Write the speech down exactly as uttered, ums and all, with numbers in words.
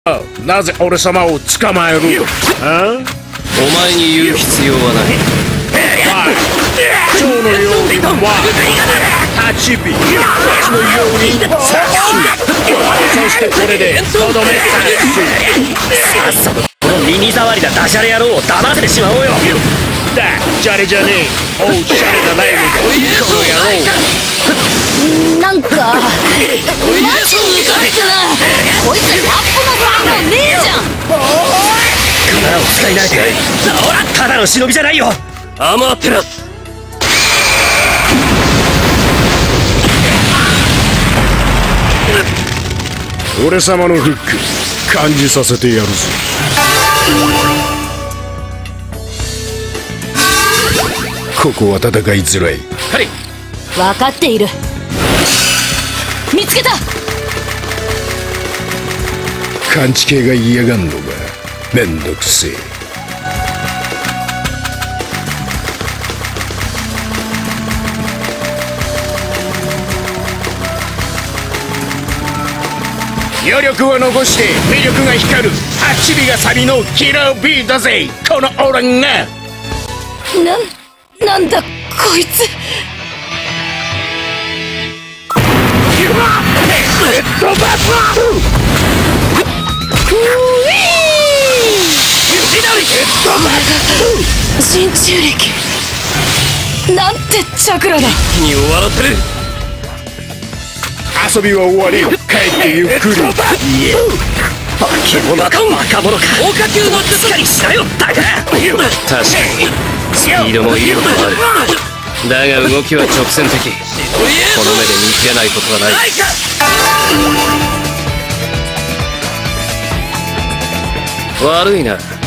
なぜ俺様を捕まえる？あ？ お前に言う必要はない。 蝶のようにははちび、蜂のように刺す。そしてこれでとどめ刺す。 さっさとこの耳障りなダジャレ野郎を黙らせてしまおうよ。 ダジャレじゃねえ、おしゃれなライムだこの野郎。 なんかマジムカつくな。こいつラップの才能ねえじゃん。 刀を使い慣れてただの忍びじゃないよ。アマテラス。 俺様のフック感じさせてやるぞ。ここは戦いづらい。 はい、 分かっている。見つけた。 感知系が嫌がんのがめんどくせえ。余力を残して魅力が光るはちびがサビのキラービーだぜこのオランが。 な、なんだこいつ。真鍮力なんてチャクラだ。 一気に終わらせる。 遊びは終わり、帰ってゆっくり。 化け物か若者か高架級のしっかりしろよだが。確かにスピードも威力もある。だが動きは直線的。この目で見切れないことはない。悪いな。